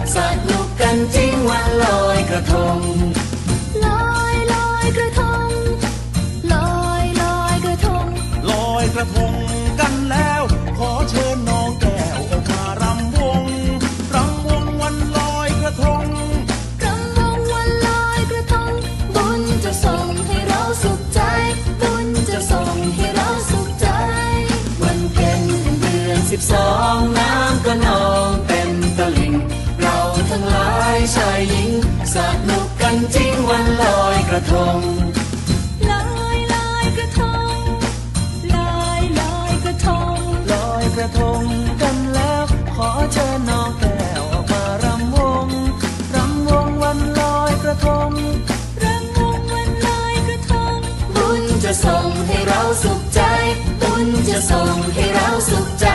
สนุกกันจริงวันลอยกระทงลอยลอยกระทงลอยลอยกระทงลอยกระทงกันแล้วขอเชิญน้องแก้วออกมารำวงวันลอยกระทงรำวงวันลอยกระทงบุญจะส่งให้เราสุขใจบุญจะส่งให้เราสุขใจวันเพ็ญเดือน12น้ำก็นองเต็มตลิ่งเราทั้งหลายชายหญิงสนุกกันจริงวันลอยกระทงลอยลอยกระทงลอยลอยกระทงลอยกระทงกันแล้วขอเชิญน้องแก้วออกมารำวงวันลอยกระทงรำวงวันลอยกระทงบุญจะส่งให้เราสุขใจบุญจะส่งให้เราสุขใจ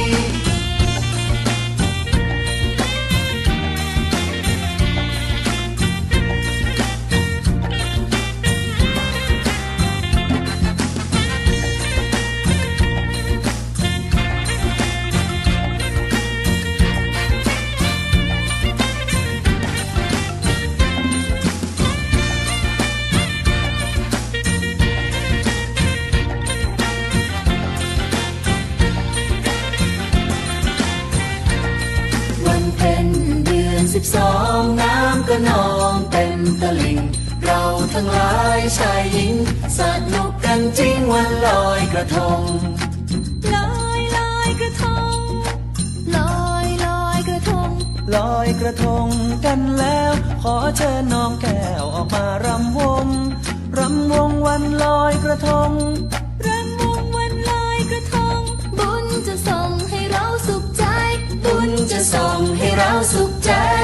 12น้ำก็นองเต็มตลิ่งเราทั้งหลายชายหญิงสนุกกันจริงวันลอยกระทงลอยลอยกระทงลอยลอยกระทงลอยกระทงกันแล้วขอเชิญน้องแก้วออกมารำวงวันลอยกระทงรำวงวันลอยกระทงบุญจะส่งให้เราสุขใจบุญจะส่งให้เราสุขใจ